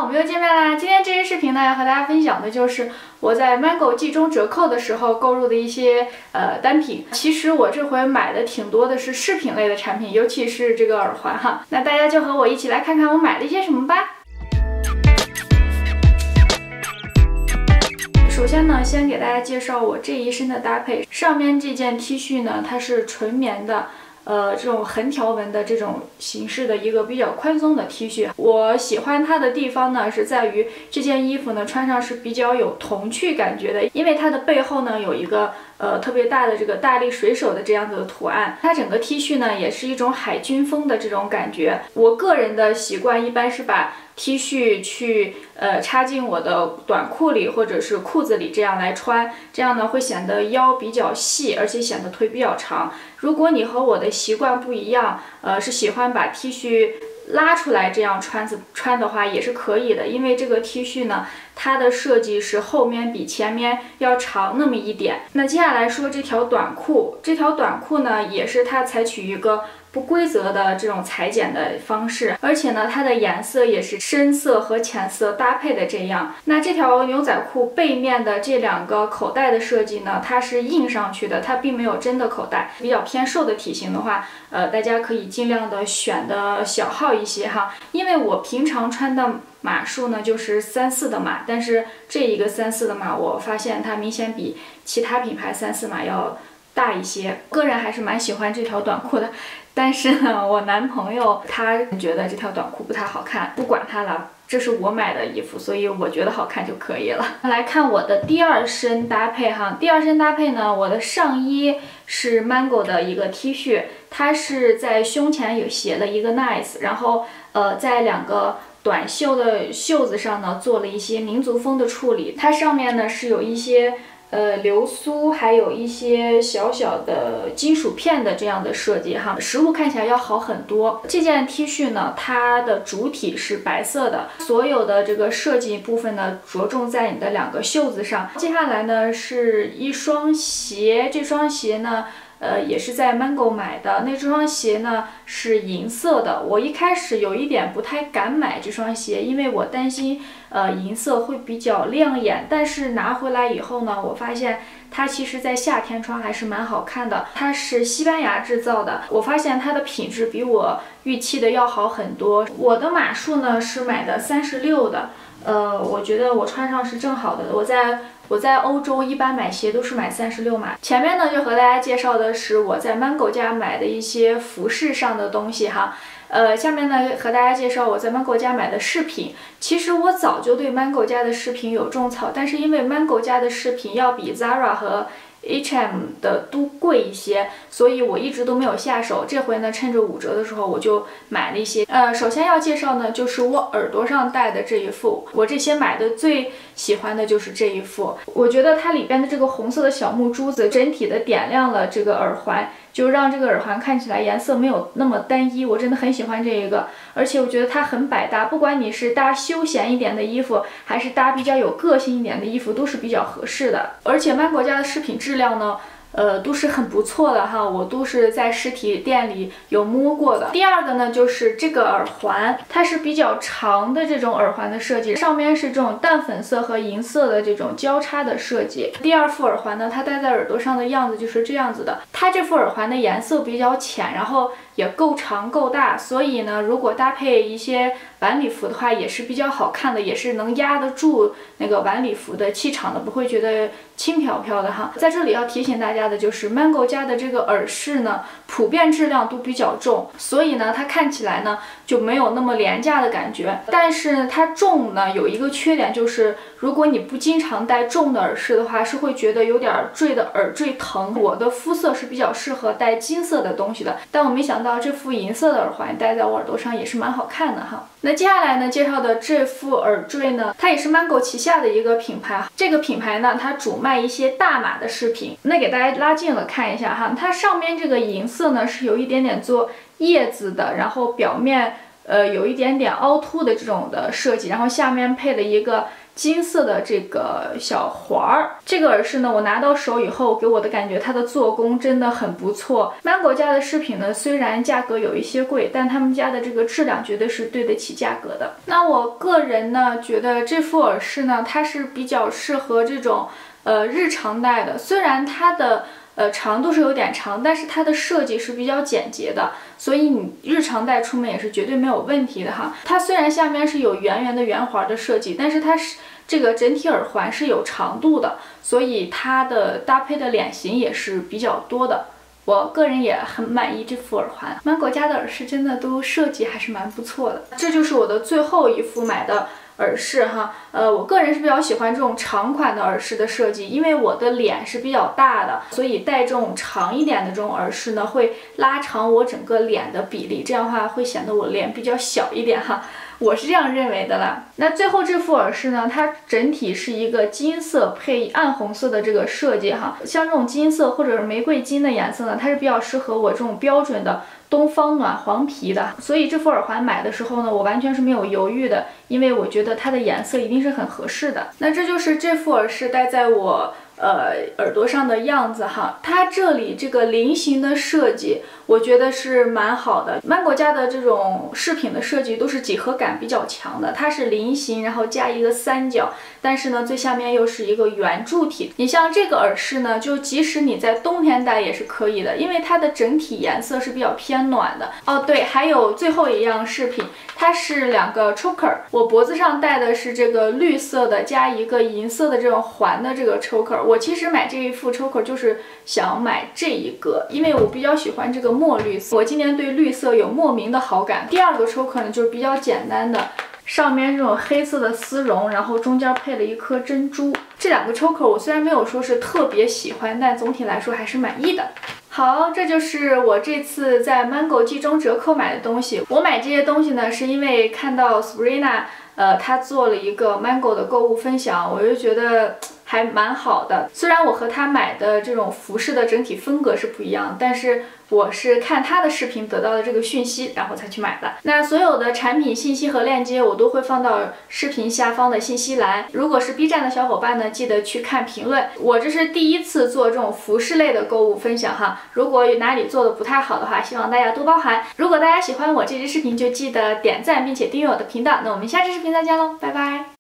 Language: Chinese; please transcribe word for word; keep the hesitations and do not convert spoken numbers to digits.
我们又见面啦！今天这期视频呢，要和大家分享的就是我在 Mango 季中折扣的时候购入的一些呃单品。其实我这回买的挺多的是饰品类的产品，尤其是这个耳环哈。那大家就和我一起来看看我买了一些什么吧。首先呢，先给大家介绍我这一身的搭配。上面这件 T 恤呢，它是纯棉的。 呃，这种横条纹的这种形式的一个比较宽松的 T 恤，我喜欢它的地方呢是在于这件衣服呢穿上是比较有童趣感觉的，因为它的背后呢有一个呃特别大的这个大力水手的这样子的图案，它整个 T 恤呢也是一种海军风的这种感觉。我个人的习惯一般是把 T 恤去呃插进我的短裤里或者是裤子里，这样来穿，这样呢会显得腰比较细，而且显得腿比较长。如果你和我的习惯不一样，呃，是喜欢把 T 恤拉出来这样穿子穿的话，也是可以的。因为这个 T 恤呢，它的设计是后面比前面要长那么一点。那接下来说这条短裤，这条短裤呢，也是它采取一个 不规则的这种裁剪的方式，而且呢，它的颜色也是深色和浅色搭配的这样。那这条牛仔裤背面的这两个口袋的设计呢，它是印上去的，它并没有真的口袋。比较偏瘦的体型的话，呃，大家可以尽量的选的小号一些哈，因为我平常穿的 码数呢就是三四的码，但是这一个三四的码，我发现它明显比其他品牌三四码要大一些。个人还是蛮喜欢这条短裤的，但是呢，我男朋友他觉得这条短裤不太好看，不管他了。 这是我买的衣服，所以我觉得好看就可以了。来看我的第二身搭配哈，第二身搭配呢，我的上衣是 Mango 的一个 T 恤，它是在胸前有写了一个 nice， 然后呃，在两个 短袖的袖子上呢，做了一些民族风的处理。它上面呢是有一些 呃，流苏，还有一些小小的金属片的这样的设计哈，实物看起来要好很多。这件 T 恤呢，它的主体是白色的，所有的这个设计部分呢，着重在你的两个袖子上。接下来呢，是一双鞋，这双鞋呢， 呃，也是在 Mango 买的，那这双鞋呢是银色的。我一开始有一点不太敢买这双鞋，因为我担心呃银色会比较亮眼。但是拿回来以后呢，我发现它其实在夏天穿还是蛮好看的。它是西班牙制造的，我发现它的品质比我预期的要好很多。我的码数呢是买的三十六的，呃，我觉得我穿上是正好的。我在 我在欧洲一般买鞋都是买三十六码。前面呢就和大家介绍的是我在 Mango 家买的一些服饰上的东西哈，呃，下面呢和大家介绍我在 Mango 家买的饰品。其实我早就对 Mango 家的饰品有种草，但是因为 Mango 家的饰品要比 Zara 和 H and M 的都贵一些，所以我一直都没有下手。这回呢，趁着五折的时候，我就买了一些。呃，首先要介绍呢，就是我耳朵上戴的这一副。我这些买的最喜欢的就是这一副。我觉得它里边的这个红色的小木珠子，整体的点亮了这个耳环，就让这个耳环看起来颜色没有那么单一。我真的很喜欢这一个，而且我觉得它很百搭，不管你是搭休闲一点的衣服，还是搭比较有个性一点的衣服，都是比较合适的。而且 Mango 家的饰品质量呢， 呃，都是很不错的哈，我都是在实体店里有摸过的。第二个呢，就是这个耳环，它是比较长的这种耳环的设计，上面是这种淡粉色和银色的这种交叉的设计。第二副耳环呢，它戴在耳朵上的样子就是这样子的。它这副耳环的颜色比较浅，然后 也够长够大，所以呢，如果搭配一些晚礼服的话，也是比较好看的，也是能压得住那个晚礼服的气场的，不会觉得轻飘飘的哈。在这里要提醒大家的就是 Mango 家的这个耳饰呢，普遍质量都比较重，所以呢，它看起来呢就没有那么廉价的感觉。但是它重呢有一个缺点，就是如果你不经常戴重的耳饰的话，是会觉得有点坠的耳坠疼。我的肤色是比较适合戴金色的东西的，但我没想到 到这副银色的耳环戴在我耳朵上也是蛮好看的哈。那接下来呢，介绍的这副耳坠呢，它也是 Mango 旗下的一个品牌。这个品牌呢，它主卖一些大码的饰品。那给大家拉近了看一下哈，它上面这个银色呢是有一点点做叶子的，然后表面呃有一点点凹凸的这种的设计，然后下面配了一个金色的这个小环儿。这个耳饰呢，我拿到手以后，给我的感觉它的做工真的很不错。Mango 家的饰品呢，虽然价格有一些贵，但他们家的这个质量绝对是对得起价格的。那我个人呢，觉得这副耳饰呢，它是比较适合这种呃日常戴的，虽然它的呃，长度是有点长，但是它的设计是比较简洁的，所以你日常戴出门也是绝对没有问题的哈。它虽然下面是有圆圆的圆环的设计，但是它是这个整体耳环是有长度的，所以它的搭配的脸型也是比较多的。我个人也很满意这副耳环。Mango 家的耳饰真的都设计还是蛮不错的。这就是我的最后一副买的耳饰哈，呃，我个人是比较喜欢这种长款的耳饰的设计，因为我的脸是比较大的，所以戴这种长一点的这种耳饰呢，会拉长我整个脸的比例，这样的话会显得我脸比较小一点哈。我是这样认为的啦。那最后这副耳饰呢，它整体是一个金色配暗红色的这个设计哈，像这种金色或者是玫瑰金的颜色呢，它是比较适合我这种标准的东方暖黄皮的，所以这副耳环买的时候呢，我完全是没有犹豫的，因为我觉得它的颜色一定是很合适的。那这就是这副耳饰戴在我呃耳朵上的样子哈，它这里这个菱形的设计，我觉得是蛮好的。Mango 家的这种饰品的设计都是几何感比较强的，它是菱形，然后加一个三角，但是呢最下面又是一个圆柱体。你像这个耳饰呢，就即使你在冬天戴也是可以的，因为它的整体颜色是比较偏暖的。哦对，还有最后一样饰品，它是两个 choker， 我脖子上戴的是这个绿色的加一个银色的这种环的这个 choker。我其实买这一副 choker 就是想买这一个，因为我比较喜欢这个墨绿色，我今年对绿色有莫名的好感。第二个 choker 呢，就是比较简单的，上面这种黑色的丝绒，然后中间配了一颗珍珠。这两个 choker 我虽然没有说是特别喜欢，但总体来说还是满意的。好，这就是我这次在 Mango 季中折扣买的东西。我买这些东西呢，是因为看到 Sabrina 呃，她做了一个 Mango 的购物分享，我就觉得还蛮好的。虽然我和他买的这种服饰的整体风格是不一样，但是我是看他的视频得到的这个讯息，然后才去买的。那所有的产品信息和链接我都会放到视频下方的信息栏。如果是 B 站的小伙伴呢，记得去看评论。我这是第一次做这种服饰类的购物分享哈，如果有哪里做的不太好的话，希望大家多包涵。如果大家喜欢我这支视频，就记得点赞并且订阅我的频道。那我们下期视频再见喽，拜拜。